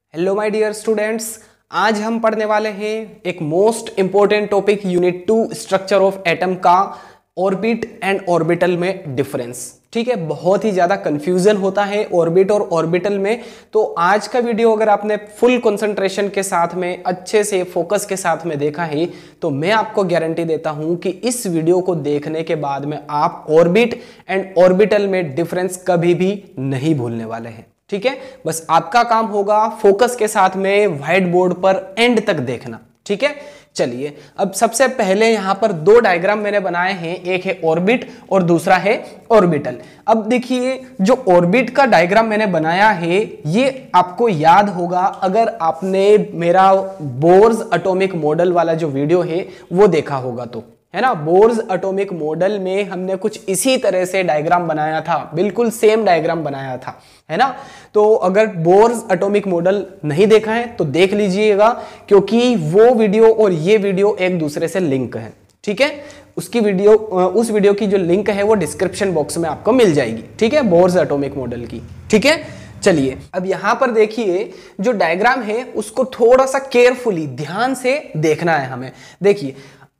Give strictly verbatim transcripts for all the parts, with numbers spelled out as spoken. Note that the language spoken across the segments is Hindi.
हेलो माय डियर स्टूडेंट्स, आज हम पढ़ने वाले हैं एक most important topic unit two structure of atom का ऑर्बिट एंड ऑर्बिटल में डिफरेंस। ठीक है, बहुत ही ज्यादा कंफ्यूजन होता है ऑर्बिट और ऑर्बिटल में। तो आज का वीडियो अगर आपने फुल कंसंट्रेशन के साथ में अच्छे से फोकस के साथ में देखा है तो मैं आपको गारंटी देता हूं कि इस वीडियो को देखने के बाद में आप ऑर्बिट एंड ऑर्बिटल में डिफरेंस कभी भी नहीं भूलने वाले हैं। ठीक है, बस आपका काम होगा फोकस के साथ में व्हाइट बोर्ड पर एंड तक देखना। ठीक है, चलिए अब सबसे पहले यहां पर दो डायग्राम मैंने बनाए हैं, एक है ऑर्बिट और दूसरा है ऑर्बिटल। अब देखिए जो ऑर्बिट का डायग्राम मैंने बनाया है ये आपको याद होगा अगर आपने मेरा बोर्स एटॉमिक मॉडल वाला जो वीडियो है वो देखा होगा तो, है ना। बोर्स एटॉमिक मॉडल में हमने कुछ इसी तरह से डायग्राम बनाया था, बिल्कुल सेम डायग्राम बनाया था, है ना। तो अगर बोर्स एटॉमिक मॉडल नहीं देखा है तो देख लीजिएगा, क्योंकि वो वीडियो और ये वीडियो एक दूसरे से लिंक है। ठीक है, उसकी वीडियो उस वीडियो की जो लिंक है वो डिस्क्रिप्शन बॉक्स में आपको मिल जाएगी। ठीक है, बोर्स एटॉमिक मॉडल की। ठीक है, चलिए अब यहां पर देखिए जो डायग्राम है उसको थोड़ा सा केयरफुली ध्यान से देखना है हमें। देखिए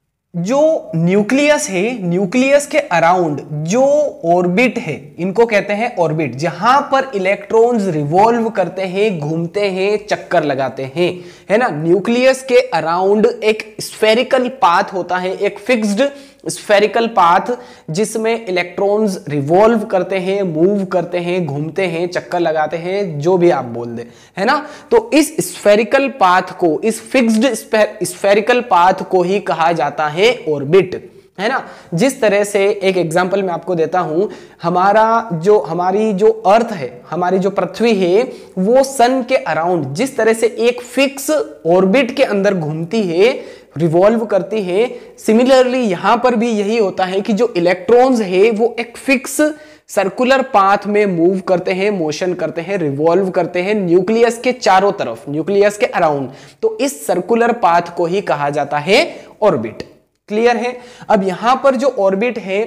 जो न्यूक्लियस है, न्यूक्लियस के अराउंड जो ऑर्बिट है इनको कहते हैं ऑर्बिट, जहां पर इलेक्ट्रॉन्स रिवॉल्व करते हैं, घूमते हैं, चक्कर लगाते हैं, है ना। न्यूक्लियस के अराउंड एक स्फेरिकल पाथ होता है, एक फिक्स्ड स्फेरिकल पाथ जिसमें इलेक्ट्रॉन्स रिवॉल्व करते हैं, मूव करते हैं, घूमते हैं, चक्कर लगाते हैं, जो भी आप बोल दे, है ना। तो इस स्फेरिकल पाथ को, इस फिक्स्ड स्फेरिकल पाथ को ही कहा जाता है ऑर्बिट, है ना। जिस तरह से एक एग्जांपल मैं आपको देता हूं, हमारा जो हमारी जो अर्थ है, हमारी जो पृथ्वी है वो सन के अराउंड जिस तरह से एक फिक्स ऑर्बिट के अंदर घूमती है, रिवॉल्व करती है, सिमिलरली यहां पर भी यही होता है कि जो इलेक्ट्रॉन्स है वो एक फिक्स सर्कुलर पाथ में मूव करते हैं, मोशन करते हैं, रिवॉल्व करते हैं न्यूक्लियस के चारों तरफ, न्यूक्लियस के अराउंड। तो इस सर्कुलर पाथ को ही कहा जाता है ऑर्बिट। क्लियर है। अब यहां पर जो ऑर्बिट है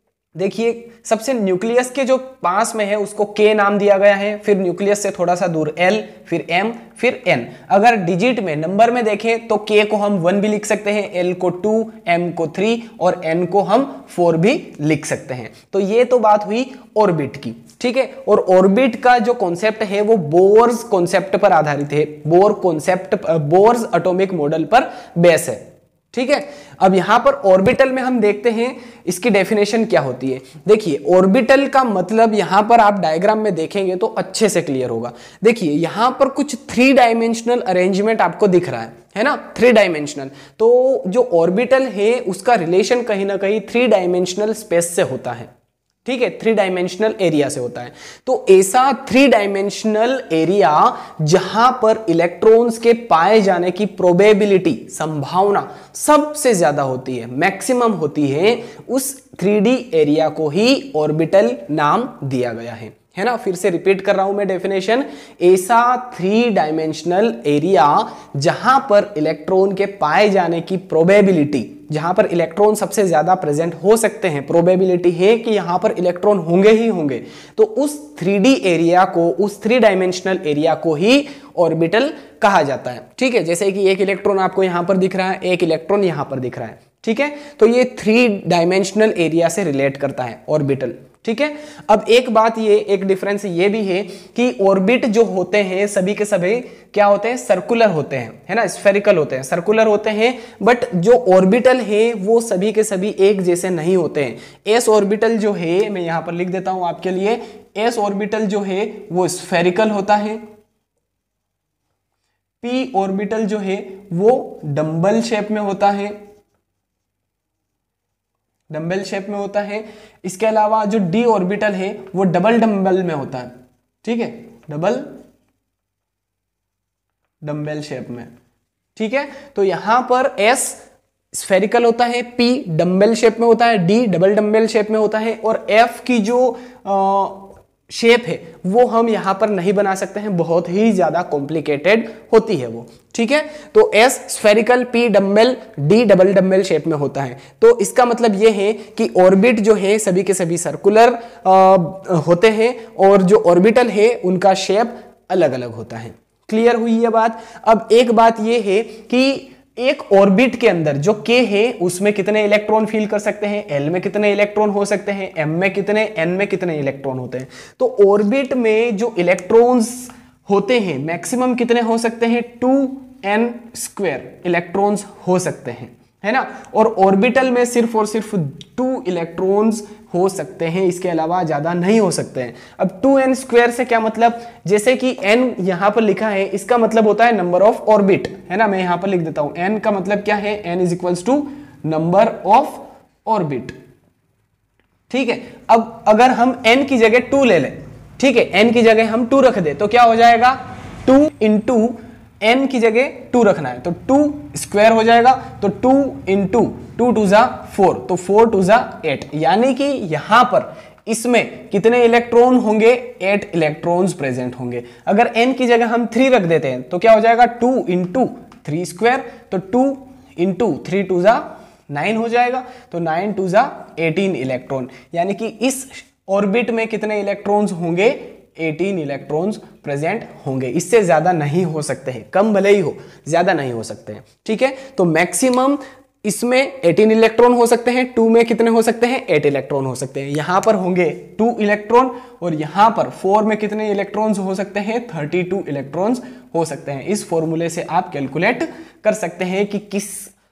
देखिए सबसे न्यूक्लियस के जो पास में है उसको के नाम दिया गया है, फिर न्यूक्लियस से थोड़ा सा दूर एल, फिर एम, फिर एन। अगर डिजिट में नंबर में देखें तो के को हम वन भी लिख सकते हैं, एल को टू, एम को थ्री और एन को हम फोर भी लिख सकते हैं। तो ये तो बात हुई ऑर्बिट की। ठीक है, और ऑर्बिट का जो कॉन्सेप्ट है वो बोर्स कॉन्सेप्ट पर आधारित है, Bohr concept Bohr's atomic model पर बेस है। ठीक है, अब यहां पर ऑर्बिटल में हम देखते हैं इसकी डेफिनेशन क्या होती है। देखिए ऑर्बिटल का मतलब यहां पर आप डायग्राम में देखेंगे तो अच्छे से क्लियर होगा। देखिए यहां पर कुछ थ्री डायमेंशनल अरेंजमेंट आपको दिख रहा है, है ना, थ्री डायमेंशनल। तो जो ऑर्बिटल है उसका रिलेशन कहीं ना कहीं थ्री डायमेंशनल स्पेस से होता है। ठीक है, थ्री डायमेंशनल एरिया से होता है। तो ऐसा थ्री डायमेंशनल एरिया जहां पर इलेक्ट्रॉन्स के पाए जाने की प्रोबेबिलिटी, संभावना सबसे ज्यादा होती है, मैक्सिमम होती है, उस थ्री डी एरिया को ही ऑर्बिटल नाम दिया गया है, है ना। फिर से रिपीट कर रहा हूं मैं डेफिनेशन, ऐसा थ्री डायमेंशनल एरिया जहां पर इलेक्ट्रॉन के पाए जाने की प्रोबेबिलिटी, जहां पर इलेक्ट्रॉन सबसे ज्यादा प्रेजेंट हो सकते हैं, प्रोबेबिलिटी है कि यहां पर इलेक्ट्रॉन होंगे ही होंगे, तो उस थ्री डी एरिया को, उस थ्री डायमेंशनल एरिया को ही ऑर्बिटल कहा जाता है। ठीक है, जैसे कि एक इलेक्ट्रॉन आपको यहां पर दिख रहा है, एक इलेक्ट्रॉन यहां पर दिख रहा है। ठीक है, तो ये थ्री डायमेंशनल एरिया से रिलेट करता है ऑर्बिटल। ठीक है, अब एक बात ये, एक डिफरेंस ये भी है कि ऑर्बिट जो होते हैं सभी के सभी क्या होते हैं, सर्कुलर होते हैं, है ना, स्फेरिकल होते हैं, सर्कुलर होते हैं। बट जो ऑर्बिटल है वो सभी के सभी एक जैसे नहीं होते हैं। एस ऑर्बिटल जो है, मैं यहां पर लिख देता हूं आपके लिए, एस ऑर्बिटल जो है वो स्फेरिकल होता है, पी ऑर्बिटल जो है वो डंबल शेप में होता है, डंबल शेप में होता है। इसके अलावा जो डी ऑर्बिटल है वो डबल डंबल में होता है। ठीक है, डबल डंबल शेप में। ठीक है, तो यहां पर एस स्फेरिकल होता है, पी डंबल शेप में होता है, डी डबल डंबल शेप में होता है, और एफ की जो आ, शेप है वो हम यहां पर नहीं बना सकते हैं, बहुत ही ज्यादा कॉम्प्लिकेटेड होती है वो। ठीक है, तो S spherical, P dumbbell, D double dumbbell shape में होता है। तो इसका मतलब ये है कि ऑर्बिट जो है सभी के सभी सर्कुलर होते हैं और जो ऑर्बिटल है उनका शेप अलग अलग होता है। क्लियर हुई ये बात। अब एक बात ये है कि एक ऑर्बिट के अंदर जो K है उसमें कितने इलेक्ट्रॉन फील कर सकते हैं, L में कितने इलेक्ट्रॉन हो सकते हैं, M में कितने, N में कितने इलेक्ट्रॉन होते हैं। तो ऑर्बिट में जो इलेक्ट्रॉन्स होते हैं मैक्सिमम कितने हो सकते हैं, टू एन स्क्वायर इलेक्ट्रॉन्स हो सकते हैं, है ना। और ऑर्बिटल में सिर्फ और सिर्फ टू इलेक्ट्रॉन्स हो सकते हैं, इसके अलावा ज्यादा नहीं हो सकते हैं। अब टू एन स्क्वायर से क्या मतलब, जैसे कि n यहां पर लिखा है, इसका मतलब होता है नंबर ऑफ ऑर्बिट, है ना। मैं यहां पर लिख देता हूं, n का मतलब क्या है, n is equals to number of orbit, ठीक है। अब अगर हम n की जगह टू ले लें, ठीक है, n की जगह हम टू रख दे तो क्या हो जाएगा, टू इंटू n की जगह टू रखना है तो टू स्क्वायर हो जाएगा, तो टू इंटू टू टू जा फोर, तो फोर टू जा एट, यानी कि यहां पर इसमें कितने इलेक्ट्रॉन होंगे, एट इलेक्ट्रॉन्स प्रेजेंट होंगे। अगर n की जगह हम थ्री रख देते हैं तो क्या हो जाएगा, टू इंटू थ्री स्क्वायर, तो टू इंटू थ्री टू जा नाइन हो जाएगा, तो नाइन टू जा एटीन इलेक्ट्रॉन, यानी कि इस ऑर्बिट में कितने इलेक्ट्रॉन्स होंगे, एटीन इलेक्ट्रॉन्स प्रेजेंट होंगे। इससे ज्यादा नहीं हो सकते हैं, कम भले ही हो, ज्यादा नहीं हो सकते हैं, ठीक है। तो मैक्सिमम इसमें एटीन इलेक्ट्रॉन हो सकते हैं, टू में कितने हो सकते हैं, एट इलेक्ट्रॉन हो सकते हैं। यहां पर होंगे टू इलेक्ट्रॉन और यहां पर फोर में कितने इलेक्ट्रॉन्स हो सकते हैं, थर्टी टू इलेक्ट्रॉन्स हो सकते हैं। इस फॉर्मूले से आप कैलकुलेट कर सकते हैं कि किस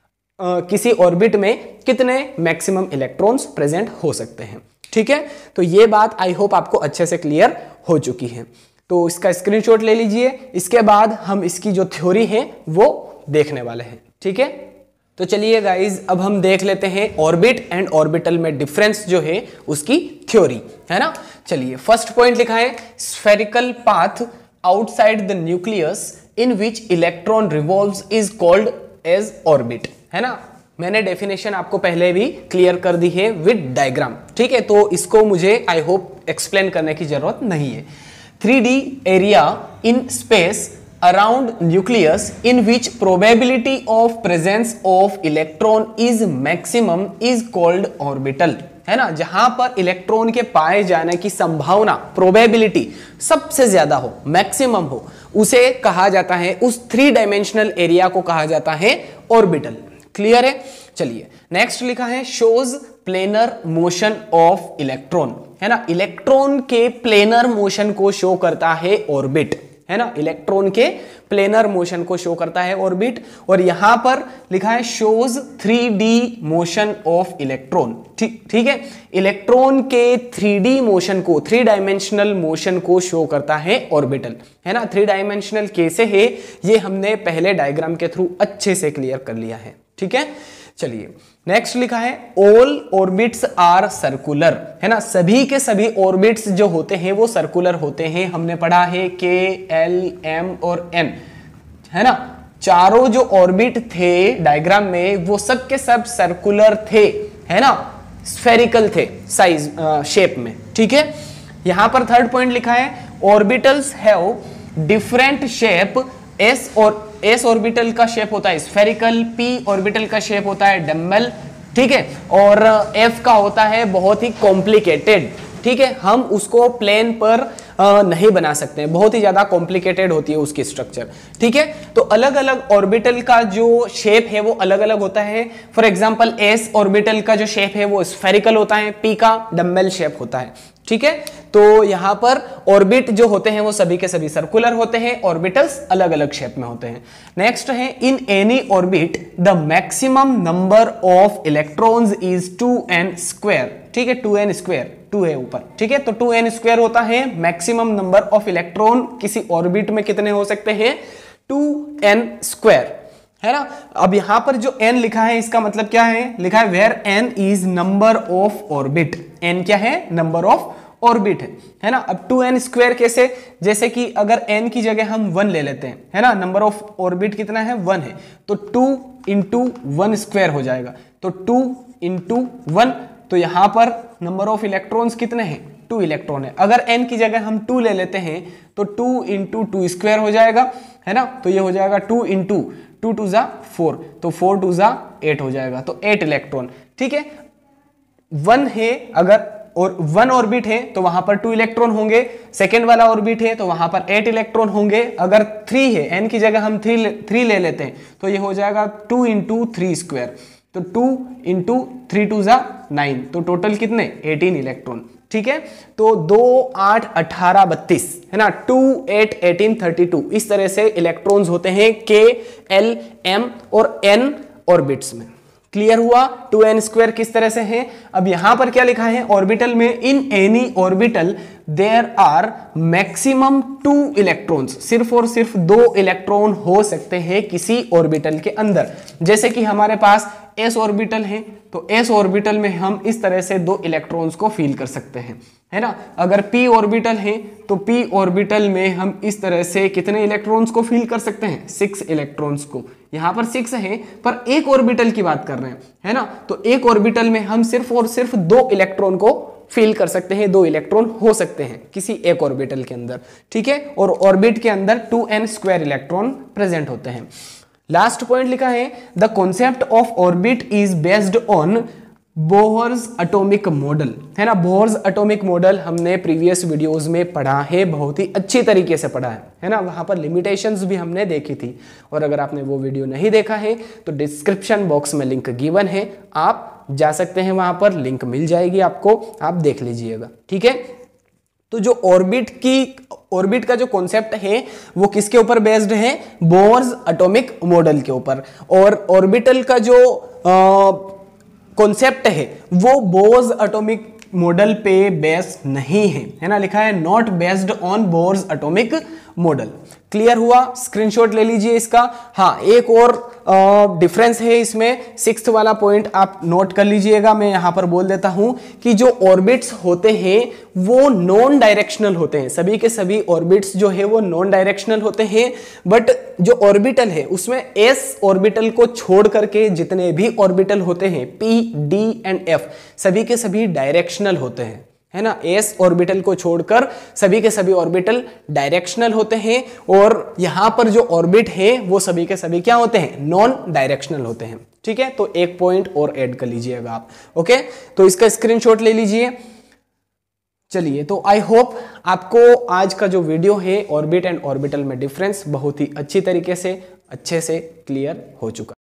आ, किसी ऑर्बिट में कितने मैक्सिमम इलेक्ट्रॉन्स प्रेजेंट हो सकते हैं, ठीक है। तो ये बात आई होप आपको अच्छे से क्लियर हो चुकी है। तो इसका स्क्रीनशॉट ले लीजिए, इसके बाद हम इसकी जो थ्योरी है वो देखने वाले हैं, ठीक है। तो चलिए गाइज, अब हम देख लेते हैं ऑर्बिट एंड ऑर्बिटल में डिफरेंस जो है उसकी थ्योरी, है ना। चलिए, फर्स्ट पॉइंट लिखा है, spherical path outside the nucleus in which electron revolves is called as orbit, है ना। मैंने डेफिनेशन आपको पहले भी क्लियर कर दी है विद डायग्राम, ठीक है, तो इसको मुझे आई होप एक्सप्लेन करने की जरूरत नहीं है। Three D area in space around nucleus in which probability of presence of electron is maximum is called orbital, है ना। जहां पर इलेक्ट्रॉन के पाए जाने की संभावना, प्रोबेबिलिटी सबसे ज्यादा हो, मैक्सिमम हो, उसे कहा जाता है, उस थ्री डायमेंशनल एरिया को कहा जाता है ऑर्बिटल। क्लियर है। चलिए, नेक्स्ट लिखा है, shows planar motion of electron, है ना। इलेक्ट्रॉन के प्लेनर मोशन को शो करता है ऑर्बिट, है ना। इलेक्ट्रॉन के प्लेनर मोशन को शो करता है ऑर्बिट। और यहां पर लिखा है shows three D motion of electron, ठीक ठीक है। इलेक्ट्रॉन के थ्री डी मोशन को, थ्री डायमेंशनल मोशन को शो करता है ऑर्बिटल, है ना। थ्री डायमेंशनल कैसे है ये हमने पहले डायग्राम के थ्रू अच्छे से क्लियर कर लिया है, ठीक है। चलिए, नेक्स्ट लिखा है, ऑल ऑर्बिट्स आर सर्कुलर, है ना। सभी के सभी ऑर्बिट्स जो होते हैं वो सर्कुलर होते हैं। हमने पढ़ा है के, एल, एम और एन, है ना। चारों जो ऑर्बिट थे डायग्राम में वो सब के सब सर्कुलर थे, है ना, स्फेरिकल थे साइज, शेप में, ठीक है। यहां पर थर्ड पॉइंट लिखा है, orbitals have different shape, S और एस ऑर्बिटल का शेप होता है स्फेरिकल, पी ऑर्बिटल का शेप होता है डम्बल, ठीक है, और एफ का होता है बहुत ही कॉम्प्लिकेटेड, ठीक है। हम उसको प्लेन पर आ, नहीं बना सकते हैं, बहुत ही ज्यादा कॉम्प्लिकेटेड होती है उसकी स्ट्रक्चर, ठीक है। तो अलग अलग ऑर्बिटल का जो शेप है वो अलग अलग होता है। फॉर एग्जांपल, एस ऑर्बिटल का जो शेप है वो स्फेरिकल होता है, पी का डम्बल शेप होता है, ठीक है। तो यहां पर ऑर्बिट जो होते हैं वो सभी के सभी सर्कुलर होते हैं, ऑर्बिटल्स अलग अलग शेप में होते हैं। नेक्स्ट है, in any orbit the maximum number of electrons is two N square, ठीक है, टू एन स्क्वायर, टू है ऊपर, ठीक है। तो टू एन स्क्वायर होता है मैक्सिमम नंबर ऑफ इलेक्ट्रॉन किसी ऑर्बिट में कितने हो सकते हैं, टू एन स्क्वायर, है ना। अब यहां पर जो n लिखा है इसका मतलब क्या है, लिखा है where n is number of orbit, n क्या है, नंबर ऑफ ऑर्बिट है, है ना। अब टू एन स्क्वायर कैसे, जैसे कि अगर n की जगह हम वन ले लेते हैं, है ना, नंबर ऑफ ऑर्बिट कितना है, वन है, तो टू इंटू वन स्क्वायर हो जाएगा, तो टू इंटू वन, तो यहां पर नंबर ऑफ इलेक्ट्रॉन्स कितने हैं, टू इलेक्ट्रॉन है। अगर n की जगह हम टू ले लेते हैं तो टू इंटू टू स्क्वायर हो जाएगा, है ना, तो ये हो जाएगा टू इंटू टू टू जा फोर, तो फोर टू जा एट हो जाएगा, तो एट इलेक्ट्रॉन, ठीक है। वन है अगर और वन ऑर्बिट है तो वहां पर टू इलेक्ट्रॉन होंगे, सेकेंड वाला ऑर्बिट है तो वहां पर एट इलेक्ट्रॉन होंगे। अगर थ्री है, एन की जगह हम थ्री थ्री ले लेते हैं तो ये हो जाएगा टू इंटू थ्री स्क्वायर, तो टू इंटू थ्री टू जा नाइन, तो टोटल कितने एटीन इलेक्ट्रॉन। ठीक है, तो दो आठ अठारह बत्तीस है ना, two eight eighteen thirty two, इस तरह से इलेक्ट्रॉन्स होते हैं के एल एम और एन ऑर्बिट्स में। क्लियर हुआ, टू एन स्क्वायर किस तरह से है। अब यहां पर क्या लिखा है ऑर्बिटल में, in any orbital there are maximum two electrons, सिर्फ और सिर्फ दो इलेक्ट्रॉन हो सकते हैं किसी ऑर्बिटल के अंदर। जैसे कि हमारे पास एस ऑर्बिटल है तो एस ऑर्बिटल में हम इस तरह से दो इलेक्ट्रॉन्स को फील कर सकते हैं, है ना। अगर पी ऑर्बिटल है तो पी ऑर्बिटल में हम इस तरह से कितने इलेक्ट्रॉन्स को फील कर सकते हैं, सिक्स इलेक्ट्रॉन्स को। यहां पर सिक्स है पर एक ऑर्बिटल की बात कर रहे हैं, है ना, तो एक ऑर्बिटल में हम सिर्फ और सिर्फ दो इलेक्ट्रॉन को फील कर सकते हैं, दो इलेक्ट्रॉन हो सकते हैं किसी एक ऑर्बिटल के अंदर। ठीक है, और ऑर्बिट के अंदर two N square electron present होते हैं। लास्ट पॉइंट लिखा है the concept of orbit is based on Bohr's atomic model, है ना। बोहर्स एटॉमिक मॉडल हमने प्रीवियस वीडियोस में पढ़ा है, बहुत ही अच्छी तरीके से पढ़ा है, है ना। वहां पर लिमिटेशंस भी हमने देखी थी, और अगर आपने वो वीडियो नहीं देखा है तो डिस्क्रिप्शन बॉक्स में लिंक गिवन है, आप जा सकते हैं, वहां पर लिंक मिल जाएगी आपको, आप देख लीजिएगा। ठीक है, तो जो ऑर्बिट की ऑर्बिट का जो कॉन्सेप्ट है वो किसके ऊपर बेस्ड है, बोहर्स एटॉमिक मॉडल के ऊपर। और ऑर्बिटल का जो कॉन्सेप्ट है वो बोर्स एटॉमिक मॉडल पे बेस्ड नहीं है, है ना, लिखा है not based on Bohr's atomic model. Clear हुआ, स्क्रीनशॉट ले लीजिए इसका। हाँ, एक और डिफरेंस है इसमें, सिक्स्थ वाला पॉइंट आप नोट कर लीजिएगा। मैं यहां पर बोल देता हूं कि जो ऑर्बिट्स होते हैं वो नॉन डायरेक्शनल होते हैं, सभी के सभी ऑर्बिट्स जो है वो नॉन डायरेक्शनल होते हैं। बट जो ऑर्बिटल है उसमें एस ऑर्बिटल को छोड़ करके जितने भी ऑर्बिटल होते हैं पी डी एंड एफ, सभी के सभी डायरेक्शनल होते हैं, है ना। एस ऑर्बिटल को छोड़कर सभी के सभी ऑर्बिटल डायरेक्शनल होते हैं, और यहां पर जो ऑर्बिट है वो सभी के सभी क्या होते हैं, नॉन डायरेक्शनल होते हैं। ठीक है, तो एक पॉइंट और ऐड कर लीजिएगा आप। ओके, तो इसका स्क्रीनशॉट ले लीजिए। चलिए, तो आई होप आपको आज का जो वीडियो है ऑर्बिट एंड ऑर्बिटल में डिफरेंस बहुत ही अच्छी तरीके से अच्छे से क्लियर हो चुका।